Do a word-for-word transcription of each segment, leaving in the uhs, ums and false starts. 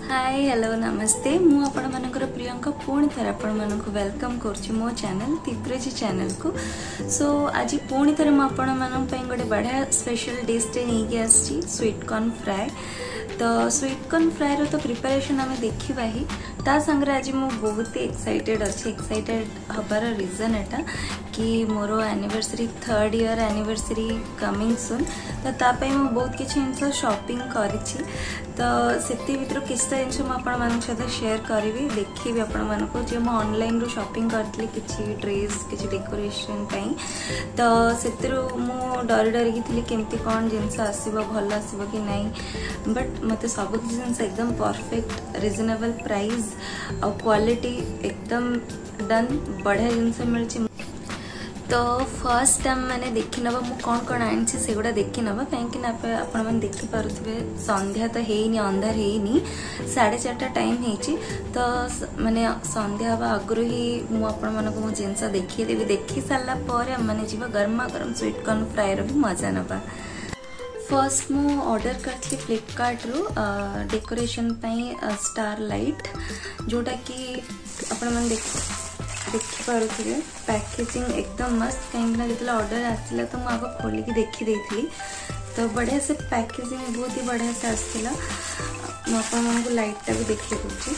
Hi hello नमस्ते मु आपण मानकर प्रियंका पुणी थर आपण मानक वेलकम करछि मो चैनल तीव्रजी चैनल को। सो आज पुणी थर मु आपण मानक पई गोटे बढ़िया स्पेशल डिश टे नै के आछि स्वीट कॉर्न फ्राई। तो स्वीट कॉर्न फ्राई रो तो प्रिपरेशन आमे देखिबा ही ता संगे आज मु बहुत एक्साइटेड अच्छी एक्साइटेड हबार रीजन एटा कि मोर anniversary third year anniversary coming soon. तो तापाई मु बहुत किछि इनसो शॉपिंग करिछि। तो सेति भितर किछटा जिनस मु आपण मान सहित शेयर करिवि देखिबि आपण मान को जे मु ऑनलाइन रो शॉपिंग करतली किछि ड्रेस किछि डेकोरेशन पई। तो सेतिरो मु डर डर कि थिली केमती कोन जिनस आसीबो भल आसीबो कि नाही, बट मते सब जिनस एकदम परफेक्ट रिजनेबल प्राइस और क्वालिटी एकदम डन बढ़िया जिनस मिलछि। तो फर्स्ट टाइम मैंने देखी नवा मु कौन कौन आनी से गुड़ा देखी नवा कहीं आपण मैंने देखी पारे संध्या तो है अंधार है साढ़े चार्टा टाइम है। तो मैंने संध्या हवा आगु ही मुझे जिनस देखीदेवी देखी सारापर मैंने जीवा गर्मा गर्म स्वीट कॉर्न फ्राई भी मजा नवा। फर्स्ट मु ऑर्डर करथि फ्लिपकार्ट रो डेकोरेशन पई स्टार लाइट जोटा कि आपण मन देख देखी पारे पैकेजिंग एकदम मस्त कहीं जो ऑर्डर आसला तो मुझे खोलिकी देखी देती। तो बढ़िया से पैकेजिंग बहुत ही बढ़िया से आसला। मुझे लाइटा भी देखी दूसरी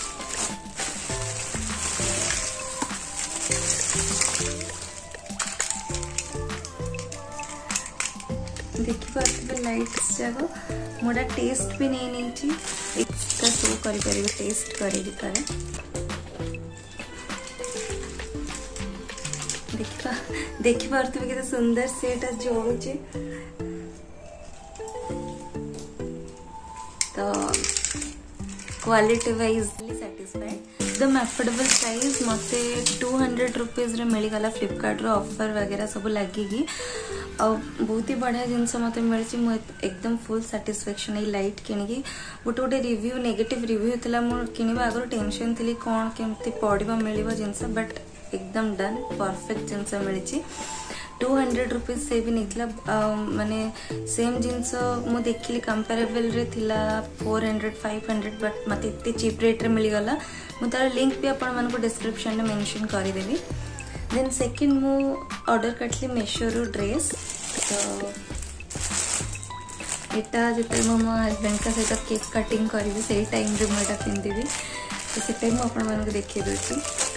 देखी पारे लाइट जाक मोटा टेस्ट भी नहीं नहीं एक्स्ट्रा शो कर टेस्ट करी तारे देखा देखी पारे के सुंदर से एटा जोड़ुचे। तो क्वालिटी वाइज सैटिस्फाइड एकदम अफोर्डेबल प्राइस मते टू हंड्रेड रुपीज रे मिली गला फ्लिपकार्ट रो ऑफर वगैरह सब लगी और बहुत ही बढ़िया जिनस मत मिली एकदम फुल सैटिस्फैक्शन। ये लाइट किनिकी गोटे गोटे रिव्यू नेगेटिव रिव्यू था मुझे किनिबा आगर टेंशन थी कौन केमती पड़ो मिल जिनस बट एकदम डन परफेक्ट जिनस मिली। टू हंड्रेड रुपीज से भी नहीं माने सेम जिनस मु देखिली कंपेरेबल रे थिला four hundred five hundred but मत इतने चीप रेट रे मिलगला। मु तार लिंक भी आपण मानको डिस्क्रिप्शन में मेंशन कर देबी। देन सेकंड मु ऑर्डर करथली मेशो रो ड्रेस। तो एटा जते मो मो हस्बैंड का सहित केक कटिंग करी से टाइम रे मोटा पिंदिबी। तो से टाइम आपण मानको देखि दोछि।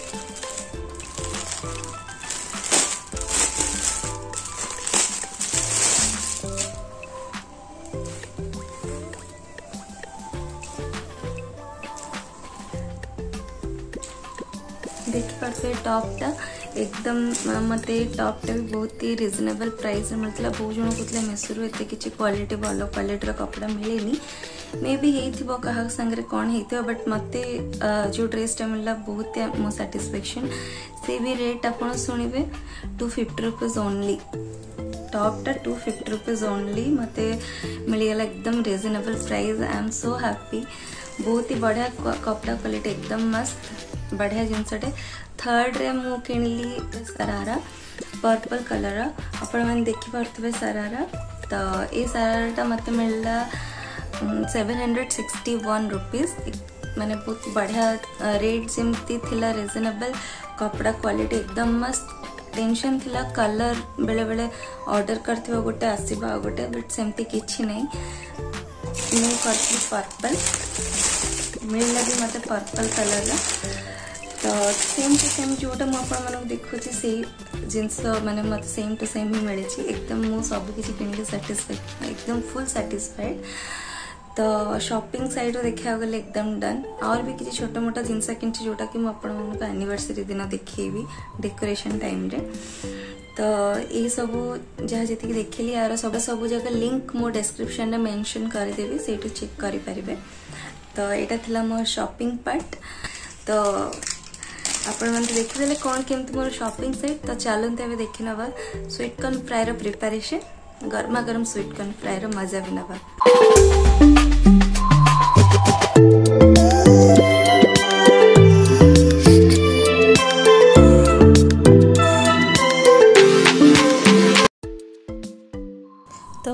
देखी पारे टॉपटा एकदम मत टॉपटा भी बहुत ही रिजनेबल प्राइस मिलता। बहुत जन कहते मेसो एत कि क्वालिटी भल क्वालिटी कपड़ा मिलेनी मे भी हो क्या सागर कौन हो बट मत जो ड्रेसटा मिलला बहुत मो सैटिस्फैक्शन से भी रेट आप शुणे टू फिफ्टी रुपीज ओनली। टॉपटा टू फिफ्टी रुपीज ओनली मत मिलगला एकदम reasonable price. I am so happy. बहुत ही बढ़िया कपड़ा क्वालिटी एकदम मस्त बढ़िया जिनसटे। थर्ड रे मु किणली सरारा पर्पल कलर आपण मैंने देखी पारे सरारा। तो ये सराराटा मत मिलला seven hundred sixty one rupees माने बहुत बढ़िया रेट जमती थिला रिजनेबल कपड़ा क्वालिटी एकदम मस्त। टेंशन थिला कलर बेले बेले ऑर्डर करथिबा गोटे आसीबा गोटे बट सेमती किछि नै। मु करथि पर्पल मिलला भी मते पर्पल कलर। तो सेम टू सेम जोटा मुझे देखुची से जिनस माने मत सेम टू सेम ही मिली एकदम मु सब किसी किनिक सैटिस्फाइड एकदम फुल सैटिस्फाइड। तो शॉपिंग साइड देखा गले एकदम डन। और भी किसी छोटा मोटा जिनस किनछि जोटा कि मुझे एनिवर्सरी दिन देखी डेकोरेशन टाइम रे। तो ये सब जहाँ जी देखिली यार सब सब जगह लिंक मो डिस्क्रिप्शन में मेंशन करदेवी से चेक करें। तो यहाँ थिला मो शॉपिंग पार्ट। तो आपण मैंने देखीदे कौन केमती मोर शॉपिंग साइट। तो चलते ए देखी नवा स्वीट कॉर्न फ्राई रो प्रिपरेशन गर्मा गर्म स्वीट कॉर्न फ्राई रो मजा भी नवा। तो फर्स्ट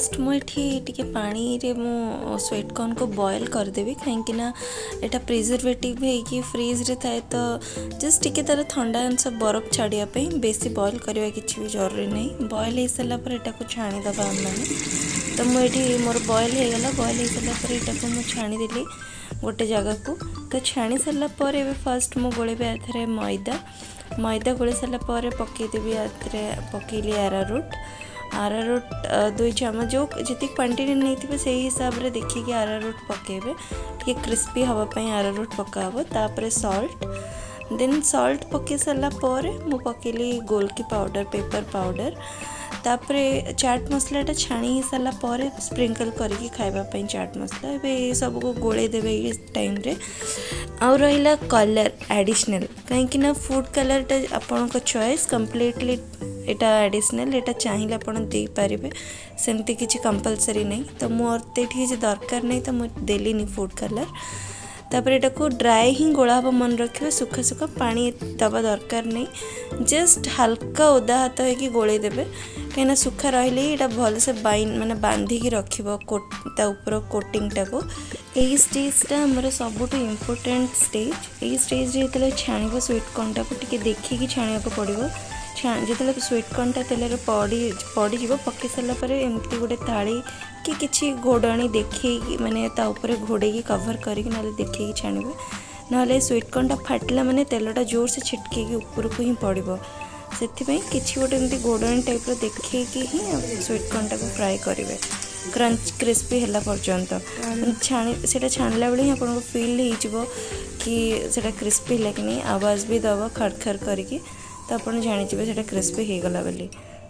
फास्ट मुझे पानी रे मो स्वीट कॉर्न को बॉयल करदेवी कहीं एटा प्रिजर्वेटिव है फ्रिज रे थाए तो जस्ट टिके तार ठंडा अंश बरफ छाड़ापी बेसी बॉयल करवा किसी भी जरूरी नहीं। बॉयल हो सारा पर एटा को छाणीदबा आम मैंने तो मुझे मोर बॉयल हो गला बॉयल हो सारा पर एटा को मुझे छाणीदेली गोटे जगह को। तो छाणी सारा पर एबे फर्स्ट मु गोलेबे आथरे मैदा मैदा गोले सारा पर पकईदेवी आथरे पकईली आरारूट आरारूट दुई चामच जो जी क्वांटिटी नहीं थी से हिसाब से देखिए आरारूट पकेबे टे क्रिस्पी हवापाई आरारूट पकाब तापर सॉल्ट देन सॉल्ट पके सारा पर मु पकेली गोलकी पाउडर पेपर पाउडर तापर चाट मसलाटा छाणी ही सारा पर स्प्रिंकल करके खाइबापी चाट मसला ए सब को गोले देवे ये टाइम रे। आउ रहा कलर एडिशनल कहीं फूड कलरटा आपण चॉइस कंप्लीटली एटा एडिशनल एटा चाहिए आप दे पारे सेमती किसी कंपलसरी नहीं। तो मुझे किसी दरकार नहीं तो मुझे देली फूड कलर तापर एटा को ड्राई ही गोला हम मन रखिए सुखा सुखा पानी दबा दरकार नहीं जस्ट हल्का ओदा हाथ हो गोले देवे कहीं सुखा रही ये भल से बाइन माने बांधिकी रखिबो ता ऊपर कोटिंगटा को। यही स्टेजटा आमर सबुठ इम्पोर्टेंट स्टेज यही स्टेज जो छाणब स्वीट कॉर्नटा को टिके देखिए छाणा पड़ो जो स्वीट कॉर्नटा तेल पड़ी पड़ज पकई सारापर एमती गोटे थाली कि किसी घोड़णी देखी माने ता ऊपर घोड़े कवर करके ना देखिए छाणवे ना स्वीट कॉर्नटा फाटिला माने तेलटा जोर से छिटके ऊपर को ही पड़ो से किसी गोटे एमती घोड़णी टाइप देखिए ही स्वीट कॉर्नटा को फ्राए करेंगे क्रंच क्रिस्पी है पर्यंत छाणी से छाणला बेले ही आपको फिल हो कि से क्रिस्पी है कि नहीं आवाज़ भी दब खड़ खड़ करके तो आप जानीजे से क्रिस्पी हो गला बोली।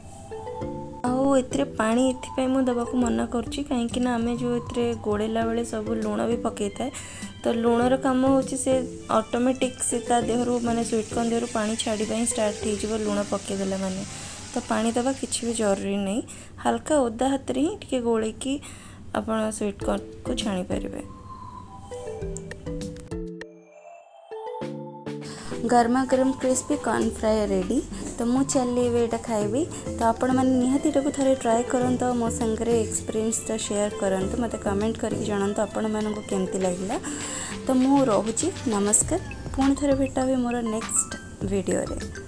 आउ ए पानी ये मुझे दबा को मना करुँची कहीं आम जो ये गोड़ेला बेले सब लुण भी पकई था तो लुणर कम हो ऑटोमेटिक से देहर माने स्वीट कॉर्न देहर पानी छाड़ा स्टार्ट हो लुण पकईदेला माने तो पानी दबा किसी भी जरूरी नहीं हल्का ओदा हाथ रे ही टिके गोले की आप स्वीट कॉर्न को छाणी पारे। गर्मा गर्म क्रिस्पी कॉर्न फ्राई रेडी तो मु चली एटा खाइबी तो आपण मैंने निहाती थे ट्राए करंतु मो संगे एक्सपीरियंस शेयर करंतु मते कमेंट करके जणांतु आपण मानको केमती लागला। तो मु रोहुची नमस्कार पुणी थे भेटा मोर नेक्स्ट वीडियो रे।